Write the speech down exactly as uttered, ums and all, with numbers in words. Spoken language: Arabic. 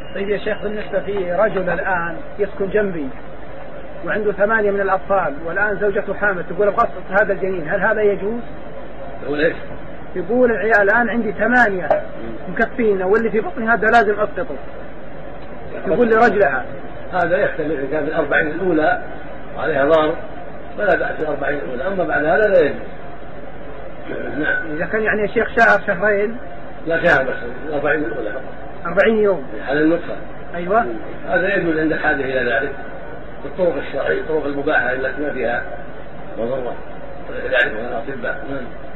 طيب يا شيخ، بالنسبة في رجل الآن يسكن جنبي وعنده ثمانية من الأطفال، والآن زوجته حامل تقول أبغى أسقط هذا الجنين، هل هذا يجوز؟ يقول إيش؟ يقول العيال الآن عندي ثمانية مكفين واللي في بطني هذا لازم أسقطه، يقول لرجلها. هذا يحتمل إذا كان في الأربعين الأولى عليها ضار فلا بأس في الأربعين الأولى، أما بعد هذا لا يجوز. نعم. إذا كان يعني يا شيخ شهر شهرين؟ لا شهر بس، الأربعين الأولى فقط. أربعين يوم على النطفة. أيوة. هذا يجوز عند الحاجة إلى ذلك بالطرق الشرعية، الطرق المباحة التي ما فيها مضرة ولذلك من الأطباء.